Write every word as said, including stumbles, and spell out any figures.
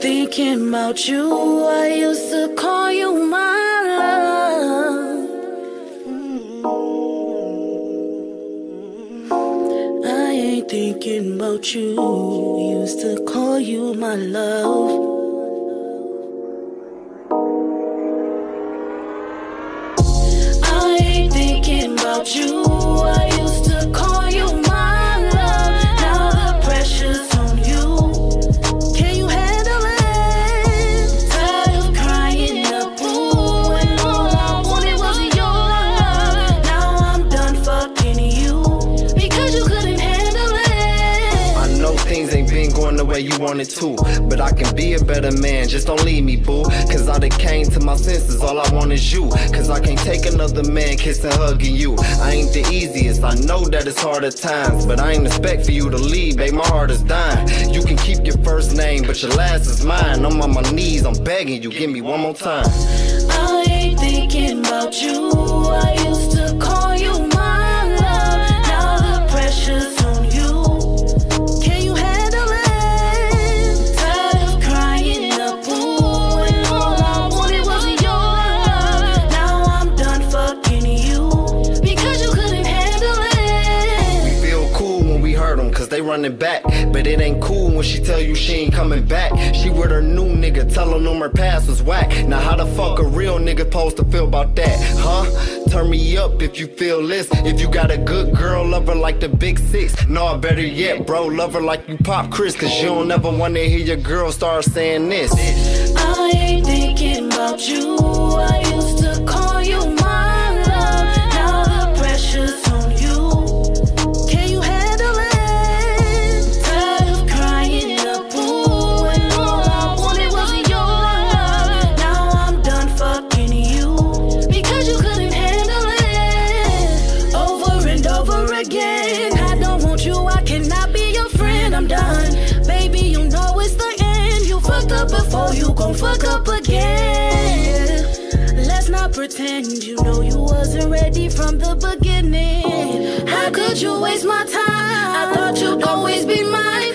thinking about you. I used to call you my love. I ain't thinking about you. Used to call you my love. I ain't thinking about you. I used to call you my love. Now the pressure's on you. Can you handle it? Tired of crying in the pool when all I wanted was your love. Now I'm done fucking you because you couldn't handle it. I know things ain't been going the way you wanted to, but I can be a better man, just don't leave me, boo. Cause I done came to my senses, all I want is you. Cause I can't take another man kissing, hugging you. I ain't the easiest, I know that it's hard at times, but I ain't expect for you to leave, babe, my heart is dying. You can keep your first name, but your last is mine. I'm on my knees, I'm begging you, give me one more time. I ain't thinking about you. I used to call you my love. Now the pressure's on you. Can you handle it? Tired of crying in the pool when all I wanted was your love. Now I'm done fucking you because you couldn't handle it. We feel cool when we hurt them, cause they running back. But it ain't cool when she tell you she ain't coming back. She with her new nigga, telling them her past was whack. Now how the fuck a real nigga supposed to feel about that, huh? Turn me up if you feel this. If you got a good girl, love her like the big six. No, better yet, bro, love her like you Pop Chris. Cause you don't ever wanna hear your girl start saying this. I ain't thinking about you. I used to call you my love. Now the pressure's on you. Can you handle it? Tired of crying in the pool when all I wanted was your love. Now I'm done fucking you because you couldn't handle it. Over and over again, I don't want you, I cannot be your friend, I'm done. Baby, you know it's the end. You fucked up before, you gon' fuck up again. Let's not pretend, you know you wasn't ready from the beginning. How could you waste my time? I thought you'd always be mine.